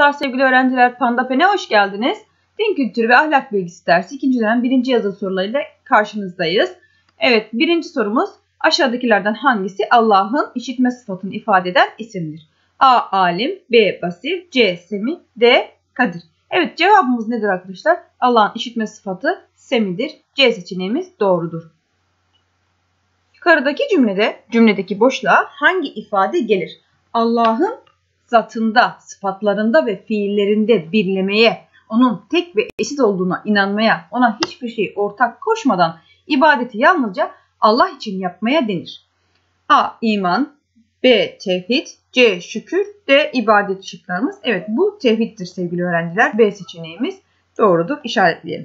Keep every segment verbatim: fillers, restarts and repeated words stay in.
Merhabalar sevgili öğrenciler, Panda Pen'e hoş geldiniz. Din kültürü ve ahlak bilgisi dersi ikinci dönem birinci yazılı sorularıyla karşınızdayız. Evet, birinci sorumuz aşağıdakilerden hangisi Allah'ın işitme sıfatını ifade eden isimdir? A. Alim, B. Basir, C. Semi, D. Kadir. Evet, cevabımız nedir arkadaşlar? Allah'ın işitme sıfatı Semi'dir. C seçeneğimiz doğrudur. Yukarıdaki cümlede cümledeki boşluğa hangi ifade gelir? Allah'ın zatında, sıfatlarında ve fiillerinde birlemeye, onun tek ve eşit olduğuna inanmaya, ona hiçbir şey ortak koşmadan ibadeti yalnızca Allah için yapmaya denir. A. İman, B. Tevhid, C. Şükür, D. İbadet şıklarımız. Evet, bu tevhiddir sevgili öğrenciler. B seçeneğimiz doğrudur. İşaretleyelim.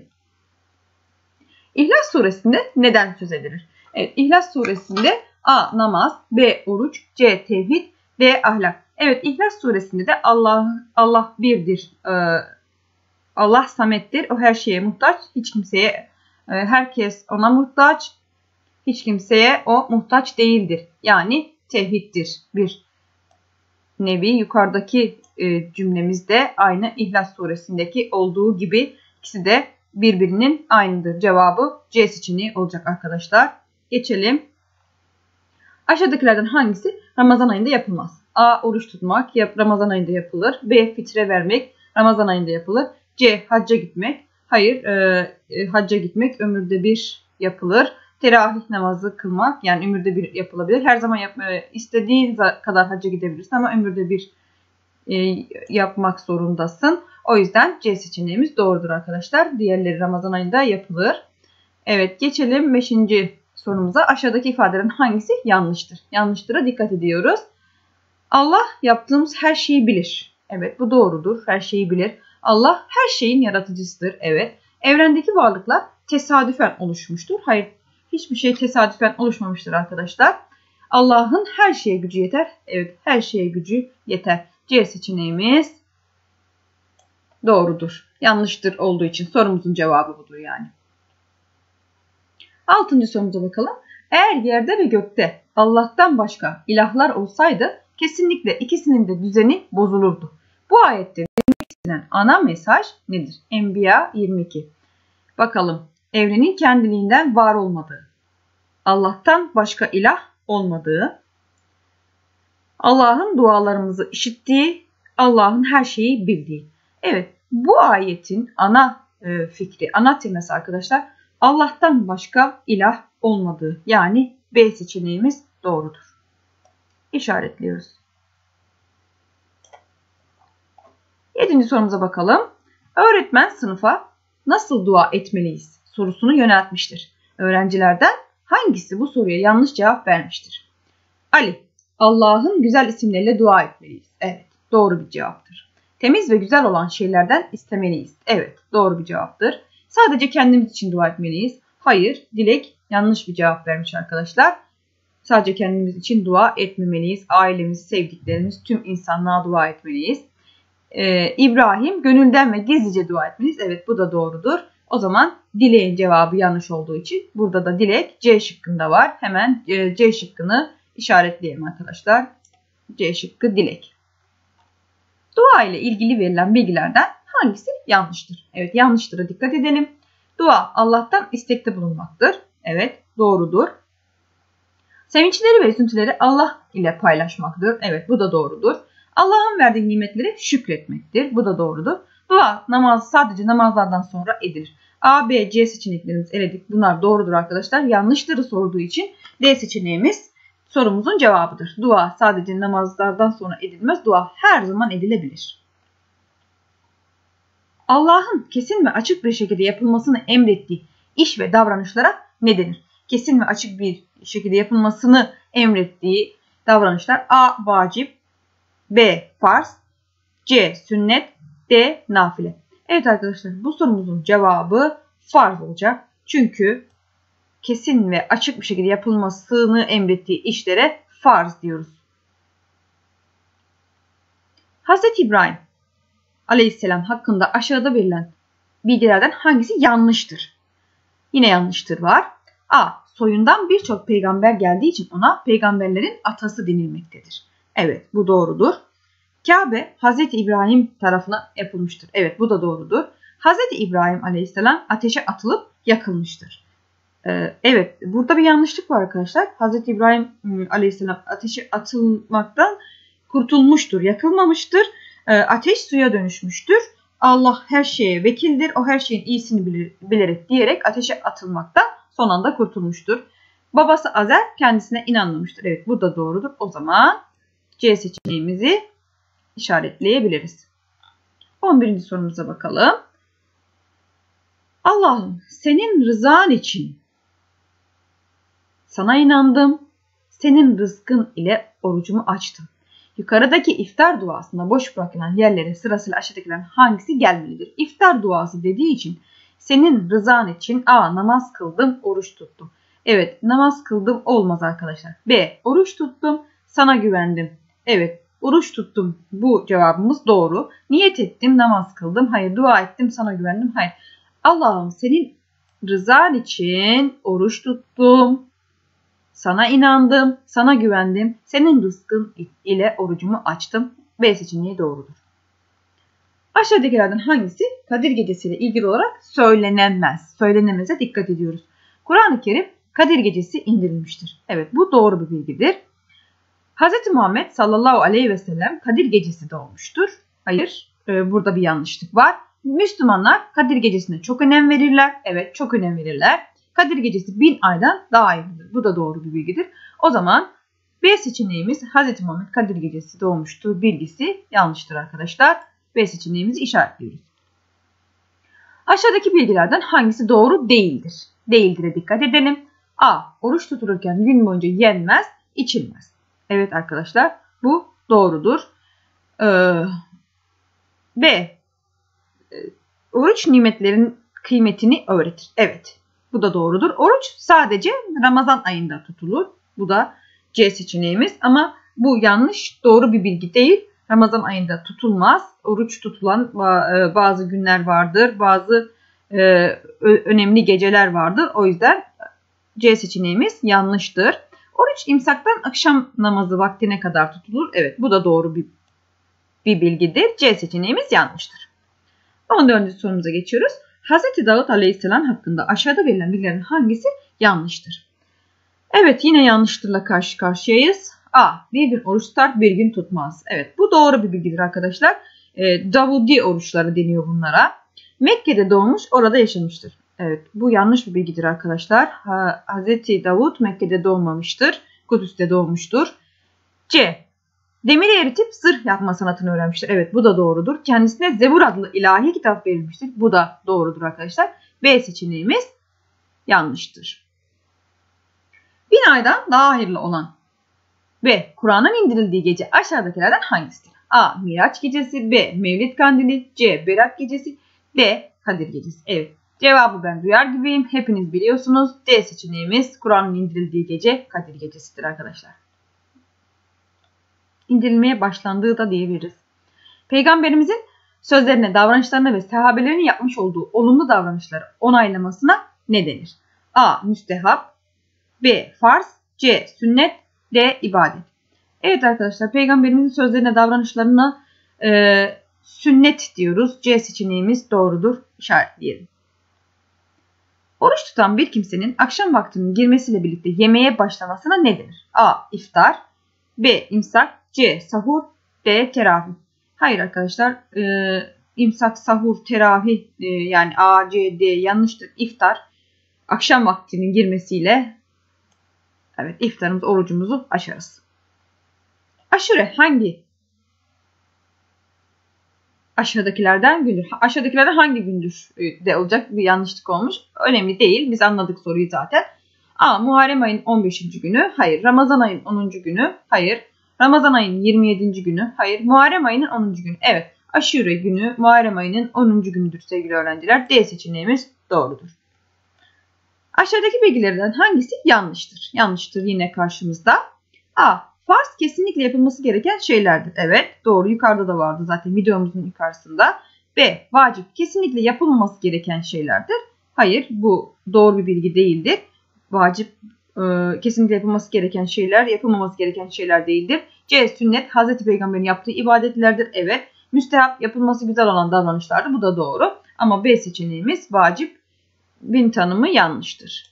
İhlas suresinde neden söz edilir? Evet, İhlas suresinde A. Namaz, B. Oruç, C. Tevhid, D. Ahlak. Evet, İhlas suresinde de Allah Allah birdir. Ee, Allah samettir. O her şeye muhtaç. Hiç kimseye, e, herkes ona muhtaç. Hiç kimseye o muhtaç değildir. Yani tevhiddir. Bir nevi yukarıdaki e, cümlemizde aynı İhlas suresindeki olduğu gibi ikisi de birbirinin aynıdır. Cevabı C seçeneği olacak arkadaşlar. Geçelim. Aşağıdakilerden hangisi Ramazan ayında yapılmaz? A. Oruç tutmak Ramazan ayında yapılır. B. Fitre vermek Ramazan ayında yapılır. C. Hacca gitmek. Hayır, e, e, hacca gitmek ömürde bir yapılır. Teravih namazı kılmak yani ömürde bir yapılabilir. Her zaman yapma, istediğin kadar hacca gidebilirsin ama ömürde bir e, yapmak zorundasın. O yüzden C seçeneğimiz doğrudur arkadaşlar. Diğerleri Ramazan ayında yapılır. Evet, geçelim beşinci sorumuza. Aşağıdaki ifadelerin hangisi yanlıştır? Yanlıştıra dikkat ediyoruz. Allah yaptığımız her şeyi bilir. Evet, bu doğrudur. Her şeyi bilir. Allah her şeyin yaratıcısıdır. Evet. Evrendeki varlıklar tesadüfen oluşmuştur. Hayır, hiçbir şey tesadüfen oluşmamıştır arkadaşlar. Allah'ın her şeye gücü yeter. Evet, her şeye gücü yeter. C seçeneğimiz doğrudur. Yanlıştır olduğu için sorumuzun cevabı budur yani. Altıncı sorumuza bakalım. Eğer yerde ve gökte Allah'tan başka ilahlar olsaydı kesinlikle ikisinin de düzeni bozulurdu. Bu ayette verilmek istenen ana mesaj nedir? Enbiya yirmi iki. Bakalım. Evrenin kendiliğinden var olmadığı, Allah'tan başka ilah olmadığı, Allah'ın dualarımızı işittiği, Allah'ın her şeyi bildiği. Evet, bu ayetin ana e, fikri, ana teması arkadaşlar Allah'tan başka ilah olmadığı. Yani B seçeneğimiz doğrudur. İşaretliyoruz. Yedinci sorumuza bakalım. Öğretmen sınıfa nasıl dua etmeliyiz sorusunu yöneltmiştir. Öğrencilerden hangisi bu soruya yanlış cevap vermiştir? Ali, Allah'ın güzel isimleriyle dua etmeliyiz. Evet, doğru bir cevaptır. Temiz ve güzel olan şeylerden istemeliyiz. Evet, doğru bir cevaptır. Sadece kendimiz için dua etmeliyiz. Hayır, Dilek yanlış bir cevap vermiş arkadaşlar. Sadece kendimiz için dua etmemeliyiz. Ailemiz, sevdiklerimiz, tüm insanlığa dua etmeliyiz. Ee, İbrahim, gönülden ve gizlice dua etmeliyiz. Evet, bu da doğrudur. O zaman Dilek'in cevabı yanlış olduğu için burada da Dilek C şıkkında var. Hemen e, C şıkkını işaretleyelim arkadaşlar. C şıkkı Dilek. Dua ile ilgili verilen bilgilerden hangisi yanlıştır? Evet, yanlıştıra dikkat edelim. Dua Allah'tan istekte bulunmaktır. Evet, doğrudur. Sevinçleri ve üzüntüleri Allah ile paylaşmaktır. Evet, bu da doğrudur. Allah'ın verdiği nimetleri şükretmektir. Bu da doğrudur. Dua namaz sadece namazlardan sonra edilir. A, B, C seçeneklerimizi eledik. Bunlar doğrudur arkadaşlar. Yanlışları sorduğu için D seçeneğimiz sorumuzun cevabıdır. Dua sadece namazlardan sonra edilmez. Dua her zaman edilebilir. Allah'ın kesin ve açık bir şekilde yapılmasını emrettiği iş ve davranışlara ne denir? Kesin ve açık bir şekilde yapılmasını emrettiği davranışlar A. Vacip, B. Farz, C. Sünnet, D. Nafile. Evet arkadaşlar, bu sorumuzun cevabı farz olacak. Çünkü kesin ve açık bir şekilde yapılmasını emrettiği işlere farz diyoruz. Hazreti İbrahim Aleyhisselam hakkında aşağıda verilen bilgilerden hangisi yanlıştır? Yine yanlıştır var. A. Soyundan birçok peygamber geldiği için ona peygamberlerin atası denilmektedir. Evet, bu doğrudur. Kabe Hazreti İbrahim tarafına yapılmıştır. Evet, bu da doğrudur. Hazreti İbrahim Aleyhisselam ateşe atılıp yakılmıştır. Ee, evet, burada bir yanlışlık var arkadaşlar. Hazreti İbrahim Aleyhisselam ateşe atılmaktan kurtulmuştur, yakılmamıştır. Ee, ateş suya dönüşmüştür. Allah her şeye vekildir. O her şeyin iyisini bilir, bilerek diyerek ateşe atılmaktan son anda kurtulmuştur. Babası Azer kendisine inanmamıştır. Evet, bu da doğrudur. O zaman C seçeneğimizi işaretleyebiliriz. on birinci sorumuza bakalım. Allah'ım senin rızan için sana inandım. Senin rızkın ile orucumu açtım. Yukarıdaki iftar duasında boş bırakılan yerlere sırasıyla aşağıdakilerin hangisi gelmelidir? İftar duası dediği için senin rızan için A. Namaz kıldım, oruç tuttum. Evet, namaz kıldım olmaz arkadaşlar. B. Oruç tuttum, sana güvendim. Evet, oruç tuttum. Bu cevabımız doğru. Niyet ettim, namaz kıldım. Hayır, dua ettim, sana güvendim. Hayır. Allah'ım senin rızan için oruç tuttum. Sana inandım, sana güvendim. Senin rızkın ile orucumu açtım. B seçeneği doğrudur. Aşağıdakilerden hangisi Kadir Gecesi ile ilgili olarak söylenemez? Söylenemeze dikkat ediyoruz. Kur'an-ı Kerim Kadir Gecesi indirilmiştir. Evet, bu doğru bir bilgidir. Hz. Muhammed sallallahu aleyhi ve sellem Kadir Gecesi doğmuştur. Hayır, burada bir yanlışlık var. Müslümanlar Kadir Gecesi'ne çok önem verirler. Evet, çok önem verirler. Kadir Gecesi bin aydan daha hayırlıdır. Bu da doğru bir bilgidir. O zaman B seçeneğimiz Hz. Muhammed Kadir Gecesi doğmuştur bilgisi yanlıştır arkadaşlar. B seçeneğimizi işaretliyoruz. Aşağıdaki bilgilerden hangisi doğru değildir? Değildir'e dikkat edelim. A. Oruç tutulurken gün boyunca yenmez, içilmez. Evet arkadaşlar, bu doğrudur. Ee, B. Oruç nimetlerin kıymetini öğretir. Evet, bu da doğrudur. Oruç sadece Ramazan ayında tutulur. Bu da C seçeneğimiz. Ama bu yanlış, doğru bir bilgi değil. Ramazan ayında tutulmaz. Oruç tutulan bazı günler vardır. Bazı önemli geceler vardır. O yüzden C seçeneğimiz yanlıştır. Oruç imsaktan akşam namazı vaktine kadar tutulur. Evet, bu da doğru bir, bir bilgidir. C seçeneğimiz yanlıştır. on dördüncü sorumuza geçiyoruz. Hz. Davud Aleyhisselam hakkında aşağıda verilen bilgilerin hangisi yanlıştır? Evet, yine yanlıştırla karşı karşıyayız. A. Bir gün oruç tutar, bir gün tutmaz. Evet, bu doğru bir bilgidir arkadaşlar. E, Davudi oruçları deniyor bunlara. Mekke'de doğmuş, orada yaşamıştır. Evet, bu yanlış bir bilgidir arkadaşlar. Ha, Hz. Davud Mekke'de doğmamıştır. Kudüs'te doğmuştur. C. Demiri eritip zırh yapma sanatını öğrenmiştir. Evet, bu da doğrudur. Kendisine Zebur adlı ilahi kitap verilmiştir. Bu da doğrudur arkadaşlar. B seçeneğimiz yanlıştır. Bin aydan daha hayırlı olan ve Kur'an'ın indirildiği gece aşağıdakilerden hangisidir? A. Miraç gecesi. B. Mevlid kandili. C. Berat gecesi. D. Kadir gecesi. Evet. Cevabı ben duyar gibiyim. Hepiniz biliyorsunuz. D seçeneğimiz Kur'an'ın indirildiği gece Kadir gecesidir arkadaşlar. İndirilmeye başlandığı da diyebiliriz. Peygamberimizin sözlerine, davranışlarına ve sahabelerinin yapmış olduğu olumlu davranışları onaylamasına ne denir? A. Müstehap. B. Farz. C. Sünnet. D. İbadet. Evet arkadaşlar, peygamberimizin sözlerine, davranışlarına e, sünnet diyoruz. C seçeneğimiz doğrudur. İşaretleyelim. Oruç tutan bir kimsenin akşam vaktinin girmesiyle birlikte yemeğe başlamasına ne denir? A. İftar. B. İmsak. C. Sahur. D. Teravih. Hayır arkadaşlar. E, imsak, sahur, teravih e, yani A, C, D yanlıştır. İftar. Akşam vaktinin girmesiyle evet iftarımız, orucumuzu açarız. Aşure hangi? Aşağıdakilerden gündür. Aşağıdakilerden hangi gündür de olacak bir yanlışlık olmuş. Önemli değil. Biz anladık soruyu zaten. A. Muharrem ayın on beşinci günü. Hayır. Ramazan ayın onuncu günü. Hayır. Ramazan ayının yirmi yedinci günü. Hayır. Muharrem ayının onuncu günü. Evet. Aşure günü Muharrem ayının onuncu günüdür sevgili öğrenciler. D seçeneğimiz doğrudur. Aşağıdaki bilgilerden hangisi yanlıştır? Yanlıştır yine karşımızda. A. Farz kesinlikle yapılması gereken şeylerdir. Evet, doğru, yukarıda da vardı zaten videomuzun yukarısında. B. Vacip kesinlikle yapılmaması gereken şeylerdir. Hayır, bu doğru bir bilgi değildir. Vacip e, kesinlikle yapılması gereken şeyler, yapılmaması gereken şeyler değildir. C. Sünnet, Hazreti Peygamber'in yaptığı ibadetlerdir. Evet. Müstehap, yapılması güzel olan davranışlardır. Bu da doğru. Ama B seçeneğimiz vacip bin tanımı yanlıştır.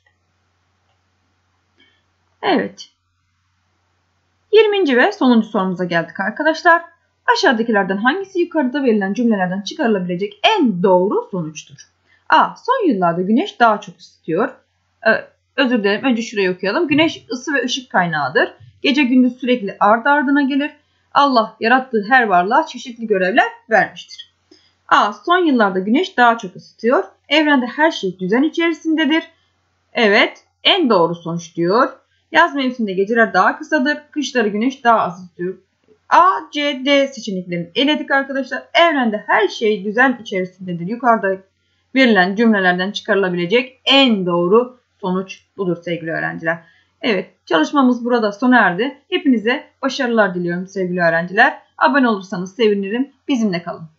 Evet. yirminci ve sonuncu sorumuza geldik arkadaşlar. Aşağıdakilerden hangisi yukarıda verilen cümlelerden çıkarılabilecek en doğru sonuçtur? A. Son yıllarda güneş daha çok ısıtıyor. Ee, özür dilerim. Önce şurayı okuyalım. Güneş ısı ve ışık kaynağıdır. Gece gündüz sürekli ardı ardına gelir. Allah yarattığı her varlığa çeşitli görevler vermiştir. A. Son yıllarda güneş daha çok ısıtıyor. Evrende her şey düzen içerisindedir. Evet. En doğru sonuç diyor. Yaz mevsiminde geceler daha kısadır. Kışları güneş daha az ısıtıyor. A, C, D seçeneklerini eledik arkadaşlar. Evrende her şey düzen içerisindedir. Yukarıda verilen cümlelerden çıkarılabilecek en doğru sonuç budur sevgili öğrenciler. Evet, çalışmamız burada sona erdi. Hepinize başarılar diliyorum sevgili öğrenciler. Abone olursanız sevinirim. Bizimle kalın.